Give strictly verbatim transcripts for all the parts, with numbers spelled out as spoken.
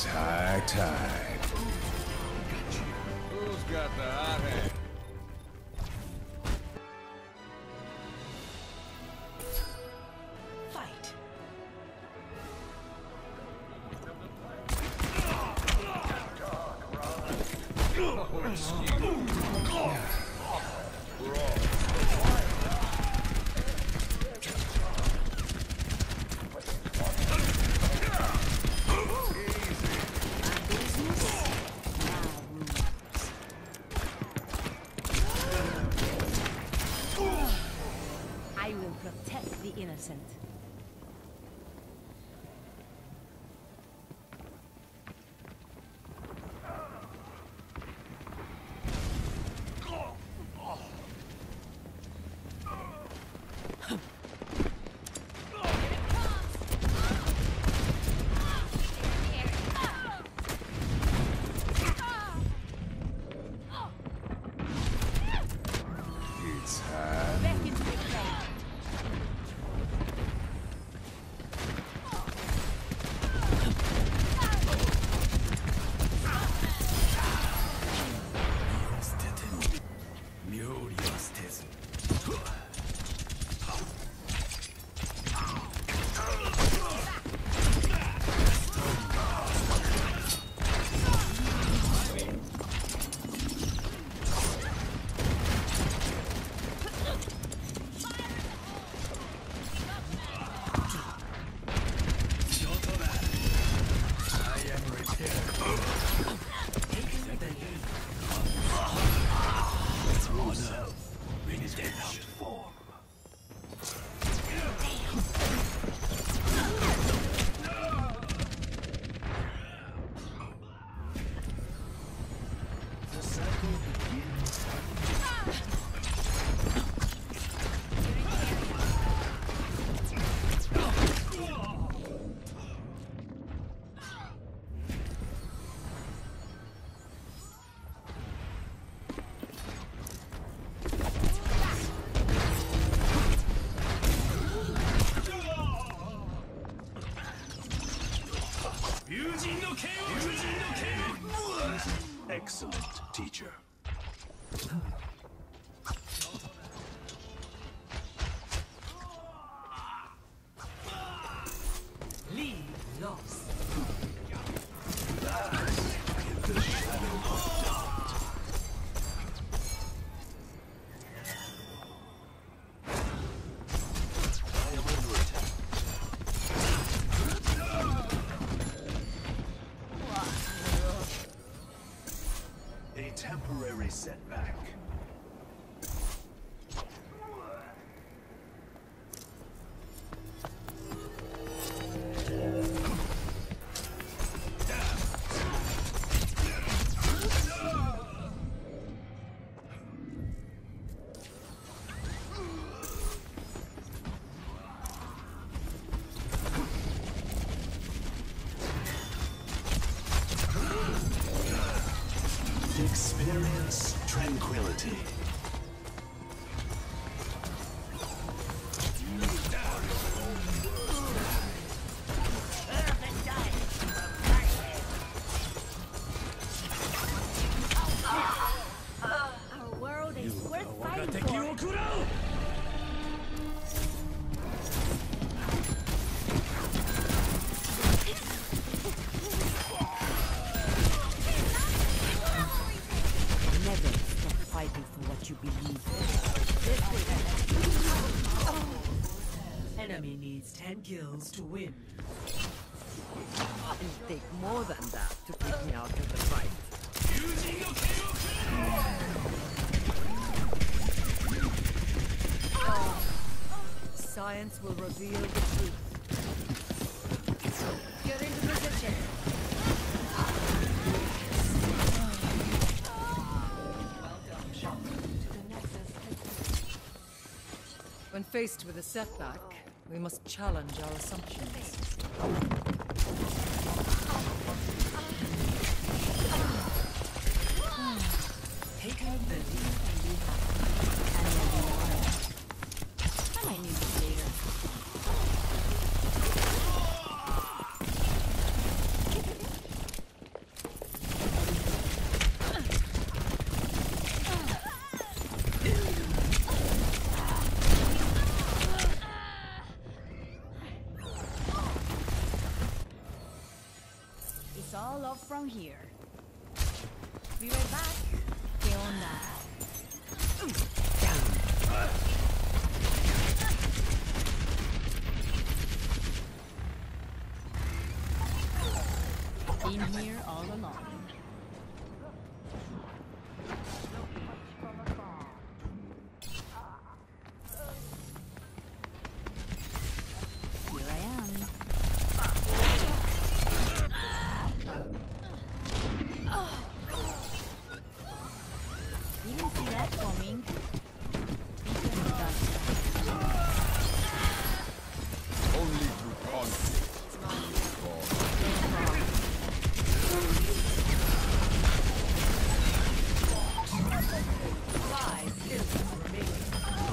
It's high tide. Who's got the hot hand? Fight. Oh, excuse me. I will protect the innocent. It's high. Back into the play. Excellent, teacher. Lead lost. The shadow of doubt. I am under attack. A temporary setback. Experience tranquility. Our world is worth fighting for. Never stop fighting for what you believe in. Enemy needs ten kills to win. It'll take more than that to keep me out of the fight. Science will reveal the truth. Get into position. When faced with a setback, we must challenge our assumptions. Take out the lead. I might need this later. now here. Be right back. ¿Qué onda? Been here all along. Here I am. You didn't see that coming. Only through conflict. Five kills remaining.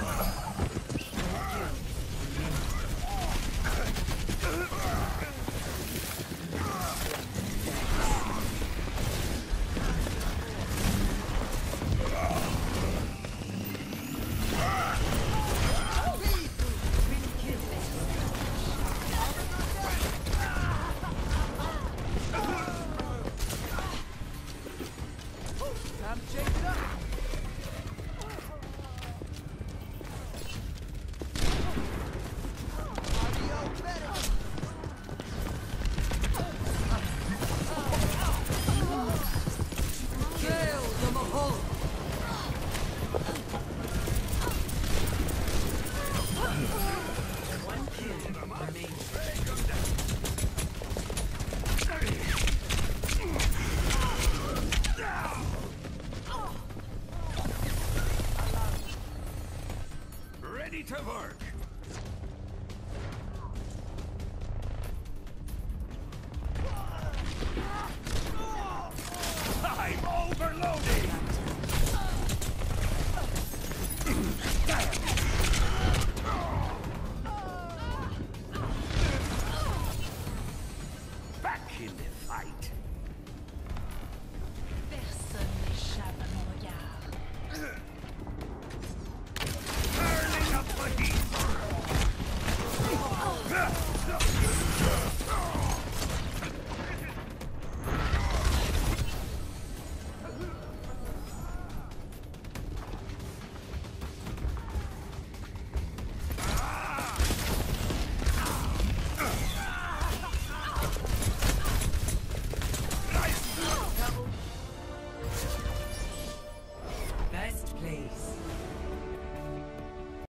Time to shake it up. Gales on the hull. One kill remaining. Ready to work. I'm overloading. Back in the fight. Personne n'échappe à mon regard. Turning up the heat. Best place.